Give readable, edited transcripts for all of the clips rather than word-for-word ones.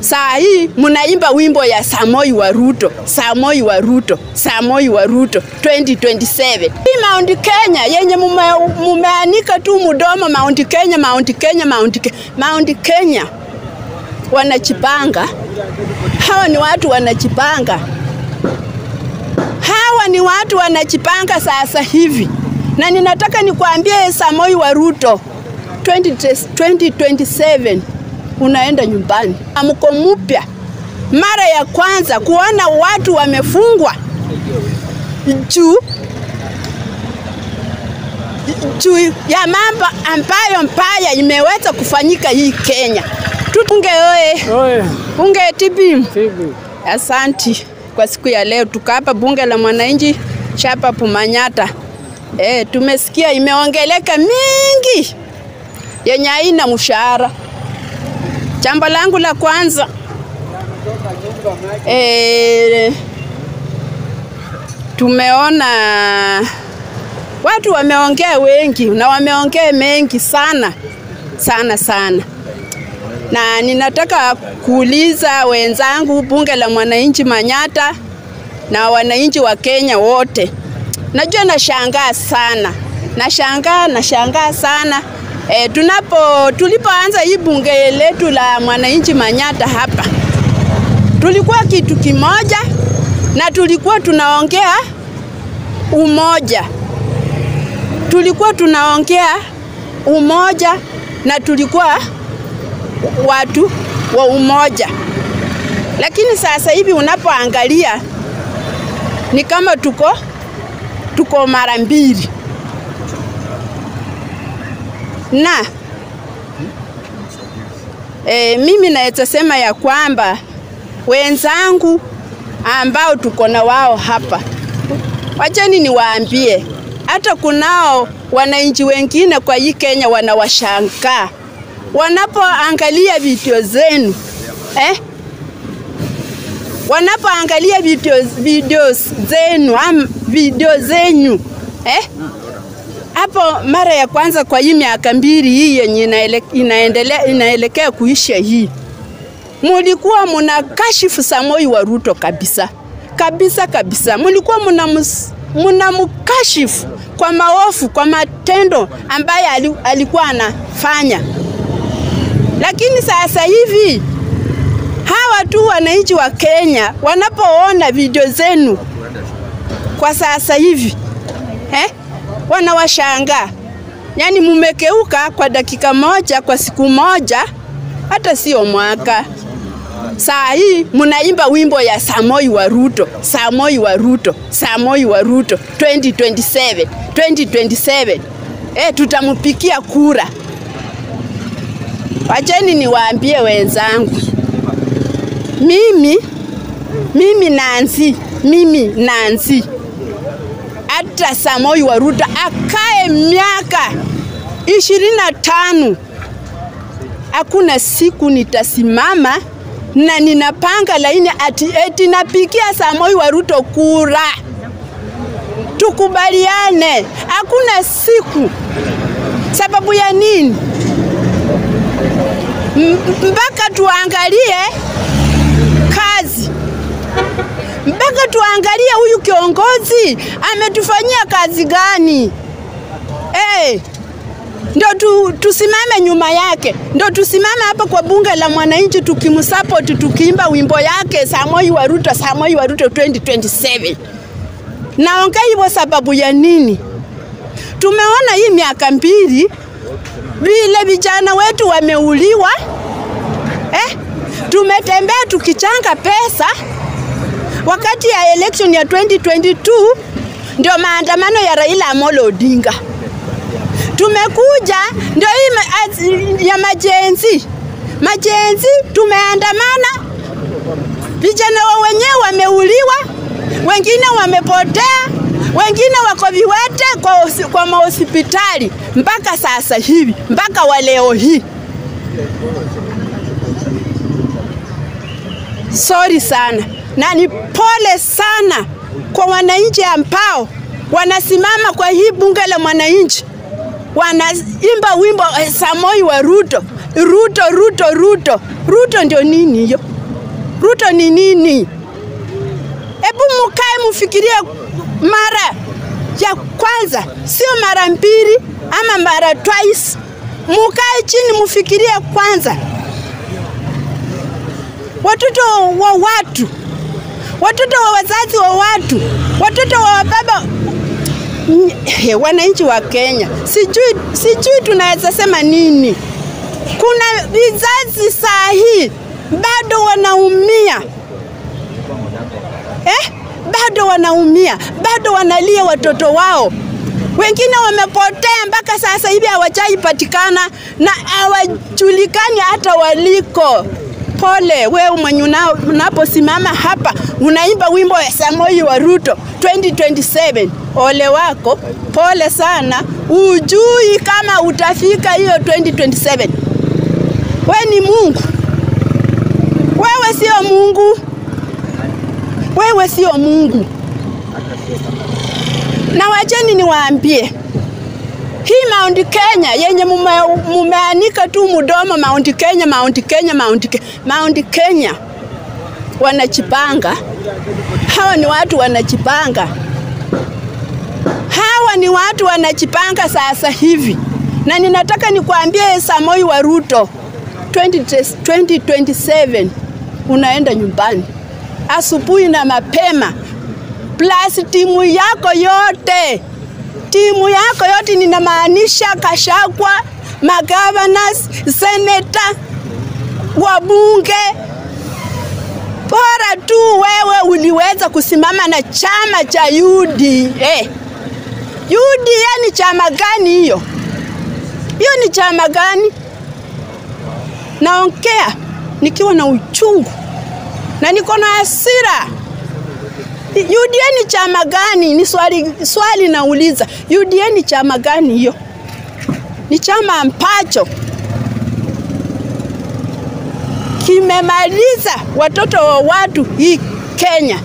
Saa hii munaimba wimbo ya Samoei wa Ruto, Samoei wa Ruto, Samoei wa Ruto 2027. Hii Mount Kenya yenye mumeanika tu mudomo Mount Kenya, Mount Kenya, Mount Kenya. Wanachipanga. Hawa ni watu wanachipanga. Hawa ni watu wanachipanga sasa hivi. Na ninataka nikuambie Samoei wa Ruto 2027 unaenda nyumbani. Amko mpya. Mara ya kwanza kuona watu wamefungwa juu ya mambo ambayo mbaya imeweza kufanyika hii Kenya. Tutunge oe. Bunge tibi. Asanti kwa siku ya leo tuko hapa bunge la mwananchi chapa Pumanyata. Tumesikia imeongeleka mingi yenye haina mshahara. Jambo langu la kwanza tumeona watu wameongea wengi na wameongea mengi sana. Na ninataka kuuliza wenzangu bunge la mwananchi Manyata na wananchi wa Kenya wote. Najua nashangaa sana. Nashangaa sana. Tulipoanza hii bunge letu la mwananchi Manyata hapa. Tulikuwa kitu kimoja na tulikuwa tunaongea umoja. Na tulikuwa watu wa umoja. Lakini sasa hivi unapoangalia ni kama tuko mara mbili. Na mimi naweza sema ya kwamba wenzangu ambao tuko na wao hapa, wacheni niwaambie, hata kunao wananchi wengine kwa hii Kenya wanawashangaa wanapoangalia video zenu. Wanapoangalia video zenyu. Hapo mara ya kwanza kwa hii miaka mbili hii yenye inaelekea kuisha hii. Mulikuwa mnakashifu Samoei wa Ruto kabisa. Mulikuwa mnamkashifu kwa maofu, kwa matendo ambaye alikuwa anafanya. Lakini sasa hivi hawa tu wananchi wa Kenya wanapoona video zenu kwa sasa hivi wanawashangaa. Yani mumekeuka kwa dakika moja, kwa siku moja, hata sio mwaka. Saa hii munaimba wimbo ya Samoei wa Ruto, Samoei wa Ruto, Samoei wa Ruto 2027. Tutamupikia kura. Wacheni niwaambie wenzangu. Mimi Nancy. Hata Samoei wa Ruto akae miaka 25. Hakuna siku nitasimama na ninapanga laini ati napikia Samoei wa Ruto kura. Tukubaliane. Hakuna siku. Sababu ya nini? Mpaka tuangalie kazi. Mpaka tuangalie huyu kiongozi ametufanyia kazi gani. Ndio tusimame nyuma yake. Ndio tusimame hapa kwa bunge la mwananchi tukimsupport, tukiimba wimbo yake Samoei wa Ruto, Samoei wa Ruto 2027. Naongea hivyo sababu ya nini? Tumeona hii miaka mbili vile vijana wetu wameuliwa. Tumetembea tukichanga pesa. Wakati ya election ya 2022 ndio maandamano ya Raila Amolo Odinga. Tumekuja ndio hii ya majenzi tumeandamana. Vijana wenyewe wameuliwa, wengine wamepotea, wengine wako viwete kwa mahospitali mpaka sasa hivi, mpaka wa leo hii. Sorry sana. Na ni pole sana kwa wananchi ambao wanasimama kwa hii bunge la mwananchi. Wanaimba wimbo Samoei wa Ruto. Ruto ndio nini hiyo? Ruto ni nini? Hebu mkae mfikirie mara ya kwanza, sio mara mbili ama mara twice. Mkae chini mfikirie kwanza. Watoto wa watu, watoto wa wazazi wa watu, watoto wa baba, wananchi wa Kenya. Sijui tunaweza sema nini. Kuna vizazi saa hii bado wanaumia. Bado wanaumia, bado wanalia watoto wao. Wengine wamepotea mpaka sasa hivi hawajaipatikana na hawajulikani hata waliko. Pole wewe mwenye unaposimama hapa unaimba wimbo wa Samoei wa Ruto 2027. Ole wako, pole sana. Ujui kama utafika hiyo 2027. Wewe ni Mungu. Wewe sio Mungu. Wewe sio Mungu. Na wacheni niwaambie, hii Mount Kenya yenye mumeanika tu mdomo Mount Kenya, Mount Kenya, Mount Kenya wanachipanga. Hawa ni watu wanachipanga. Hawa ni watu wanachipanga sasa hivi. Na ninataka nikuambie Samoei wa Ruto 2027 unaenda nyumbani asubuhi na mapema. Plus timu yako yote. Timu yako yote ninamaanisha Gachagua, magovernors, senator, wabunge. Bora tu wewe uliweza kusimama na chama cha UDA. UDA ni chama gani hiyo? Hiyo ni chama gani? Naongea nikiwa na uchungu na niko na hasira. UDA ni chama gani? Ni swali nauliza. UDA ni chama gani hiyo? Ni chama ambacho kimemaliza watoto wa watu hii Kenya.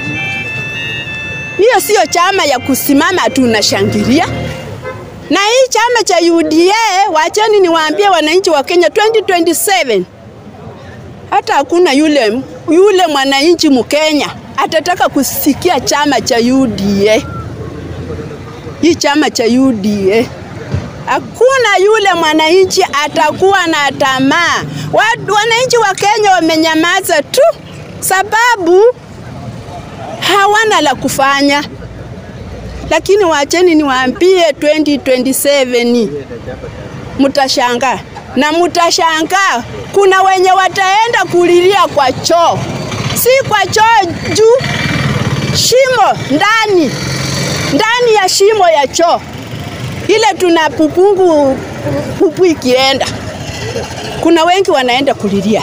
Hiyo sio chama ya kusimama tunashangilia. Na hii chama cha UDA, wacheni niwaambie wananchi wa Kenya 2027. Hata hakuna yule mwananchi Mkenya atataka kusikia chama cha UDA. Hii chama cha UDA. Hakuna yule mwananchi atakuwa na tamaa. Wananchi wa Kenya wamenyamaza tu sababu hawana la kufanya. Lakini wacheni niwaambie 2027 mtashangaa. Na mtashangaa kuna wenye wataenda kulilia kwa choo. Si kwa choo juu, shimo ndani ya shimo ya choo. Ile tuna pupu ikienda. Kuna wengi wanaenda kulia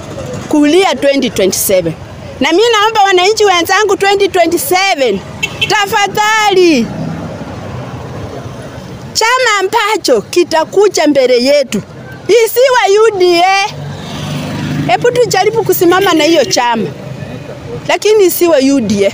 2027. Na mimi naomba wananchi wenzangu 2027, tafadhali, chama ambacho kitakuja mbele yetu isiwe UDA. Hebu tujaribu kusimama na hiyo chama. Lakini isiwe UDA.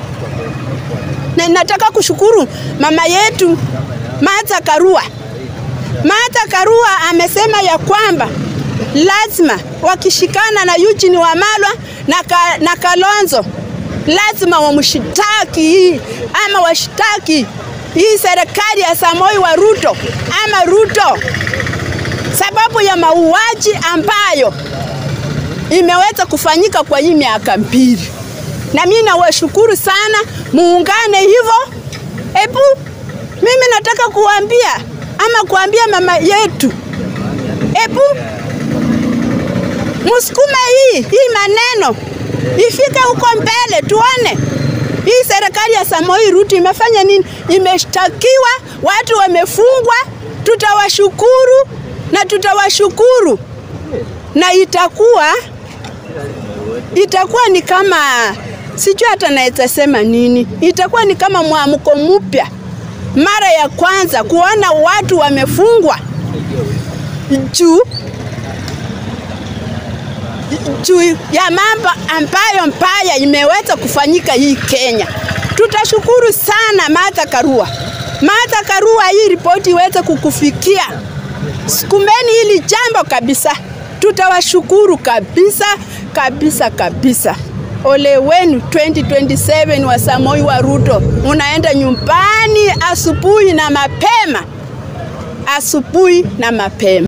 Na nataka kushukuru mama yetu Martha Karua. Martha Karua amesema ya kwamba lazima wakishikana na Eugene Wamalwa na Kalonzo lazima wamshitaki ama washitaki hii serikali ya Samoei wa Ruto ama Ruto sababu ya mauaji ambayo imeweza kufanyika kwa hii miaka 2. Na mimi nawashukuru sana, muungane hivyo. Hebu mimi nataka kuambia mama yetu, hebu msukume hii maneno ifike huko mbele tuone hii serikali ya Samoei Ruto imefanya nini. Imeshtakiwa, watu wamefungwa. Tutawashukuru na itakuwa ni kama, sijui hata naweza sema nini, itakuwa ni kama mwamko mpya mara ya kwanza kuona watu wamefungwa juu ya mambo ambayo mbaya imeweza kufanyika hii Kenya. Tutashukuru sana Martha Karua. Martha Karua, hii ripoti iweze kukufikia. Sukumeni hili jambo kabisa. Tutawashukuru kabisa. kabisa kabisa. Ole wenu 2027 wa Samoei wa Ruto. Unaenda nyumbani asubuhi na mapema. Asubuhi na mapema.